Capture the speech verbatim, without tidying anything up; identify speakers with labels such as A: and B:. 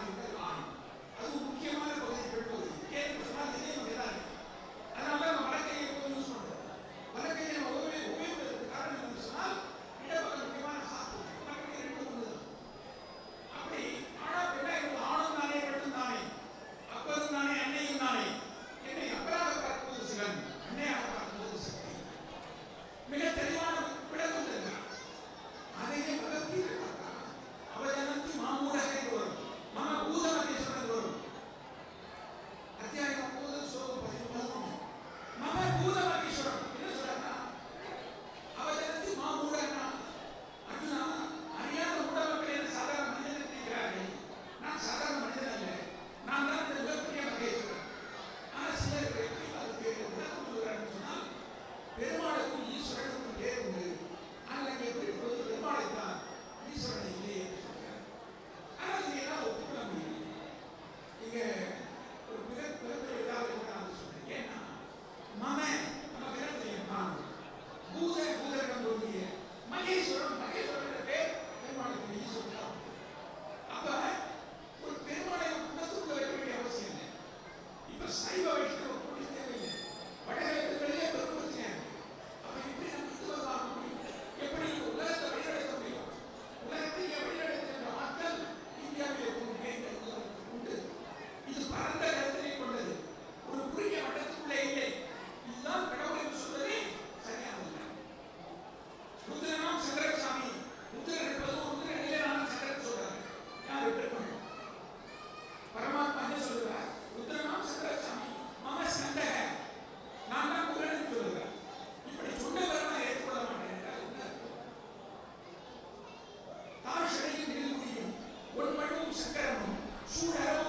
A: முதல் ஆண். அது முக்கியமான பகுதி பெண்பகுதி. ஏன் சொன்னால் இதயம் இதான். அதனால நம்ம வலக்கையை எப்போதும் யூஸ் பண்றோம். வலக்கையை நம்ம உபயோக உபயோகிப்பதற்கு காரணம் என்னன்னு சொன்னால் இடப்பக்கம் முக்கியமான சாப்பு வலக்கை ரெண்டு ஒன்று தான். அப்படி ஆனா பெண்ணா இருந்து ஆணும் தானே பெண்ணும் தானே அப்பதும் தானே அன்னையும் தானே. என்னை அப்பராக பார்க்கும்போது சிவன், அன்னையாக பார்க்கும்போது சக்தி. மிக தெளிவான விளக்கம் தருகிறார். அதையே பகவத்கீதை பார்த்தா அவஜனந்தி மாமூடக வரும், மம பூதமகேஸ்வரன் வரும். அத்தியாயம் ஒன்பது ஸ்லோகம் பதிமூணு. மம பூதமகேஸ்வரன் என்ன சொல்றாருன்னா அவஜனந்தி மாமூடனா. அர்ஜுனா, அறியாத மூட மக்கள் என்ன சாதாரண மனிதன் நினைக்கிறார்கள். நான் சாதாரண மனிதன் அல்ல, நான் தான் இந்த மிகப்பெரிய மகேஸ்வரன். ஆனா சிலர் எப்படி அதுக்கு விளக்கம் சொல்கிறார்கள் சொன்னால் பெருமாளுக்கும் ஈஸ்வரனுக்கும் வேறு உண்டு. ஆனால் அங்கே குறிப்பிடுவது பெருமாளை தான், ஈஸ்வரனை இல்லையே என்று சொல்கிறார். ஆனால் இது எல்லாம் ஒப்புக்கொள்ள முடியும். இங்க ஒரு மிக மிகப்பெரிய உதாரணம் நான் சொன்னேன். ஏன்னா மம நமக்கு என்ன தெரியும், நான் பூத பூதரிடம் ஒருங்கிய மகேஸ்வரன். மகேஸ்வரன் பேர் பெருமாளுக்கு ஈஸ்வரன் தான். அப்ப ஒரு பெருமாளை குணத்துக்குள்ள வைக்க வேண்டிய அவசியம் இல்லை. இப்ப சைவ வைஷ்ணவ போட்டி தேவையில்லை. வடகிழக்குகளிலே பெருமையாக அப்ப எப்படி நம்ம இந்துவ ஆக முடியும்? எப்படி உலகத்தை வழிநடத்த முடியும்? உலகத்தை வழிநடத்துகின்ற ஆட்கள் இந்தியாவிலே உண்டு. இது பரந்த கருத்தினை கொண்டது, ஒரு குறுகிய வட்டத்துக்குள்ளே இல்லை. இதுதான் கடவுள் என்று சொல்வதே சரியானது. ருத்ரனாம் சங்கரசாமி, ருத்ரன் என்பது ருத்ர நிலையான சங்கரன் சொல்றாங்க. யார் பெருமாள்? பரமாத்மா என்ன சொல்றார்? ருத்ரனாம் சங்கரசாமி மம ஸ்கந்தக, நான் தான் குகன் சொல்லுகிறேன். இப்படி சொன்னவரை நான் ஏற்றுக்கொள்ள மாட்டேன் என்றால் என்ன அர்த்தம்? தாழ்ஷடையில் நில் முடியும் ஒன்பழுவும் சக்கரமும் சூழலும்